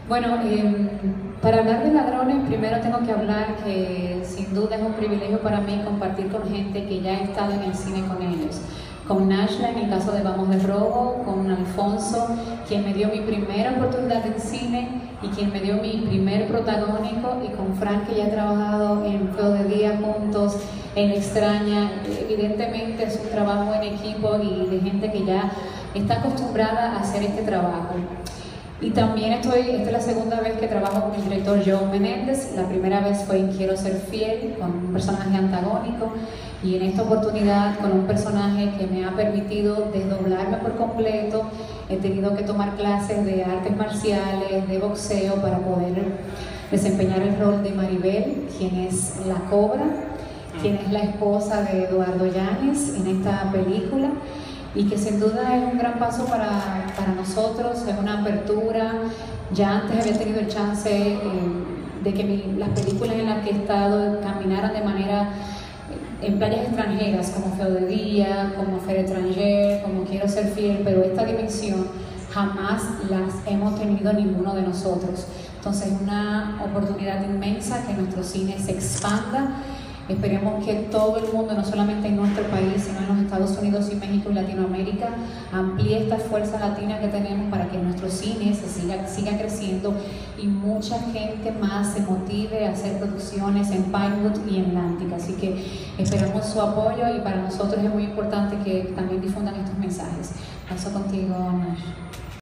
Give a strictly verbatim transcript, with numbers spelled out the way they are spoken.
Bueno, eh, para hablar de ladrones, primero tengo que hablar que sin duda es un privilegio para mí compartir con gente que ya ha estado en el cine con ellos. Con Nashla en el caso de Vamos de Robo, con Alfonso, quien me dio mi primera oportunidad en cine y quien me dio mi primer protagónico, y con Frank, que ya he trabajado en Feo de Día juntos, en Extraña. Evidentemente es un trabajo en equipo y de gente que ya está acostumbrada a hacer este trabajo. Y también estoy, esta es la segunda vez que trabajo con el director Joe Menéndez. La primera vez fue en Quiero Ser Fiel, con un personaje antagónico, y en esta oportunidad con un personaje que me ha permitido desdoblarme por completo. He tenido que tomar clases de artes marciales, de boxeo, para poder desempeñar el rol de Maribel, quien es la Cobra, quien es la esposa de Eduardo Yáñez en esta película, y que sin duda es un gran paso para, para nosotros, es una apertura. Ya antes había tenido el chance eh, de que mi, las películas en las que he estado caminaran de manera eh, en playas extranjeras, como Feo de Día, como Fer Étranger, como Quiero Ser Fiel, pero esta dimensión jamás las hemos tenido ninguno de nosotros. Entonces es una oportunidad inmensa que nuestro cine se expanda. Esperemos que todo el mundo, no solamente en nuestro país, sino en los Estados Unidos y México y Latinoamérica, amplíe esta fuerza latina que tenemos para que nuestro cine se siga, siga creciendo y mucha gente más se motive a hacer producciones en Pinewood y en Lántica. Así que esperamos su apoyo, y para nosotros es muy importante que también difundan estos mensajes. Paso contigo, Nash.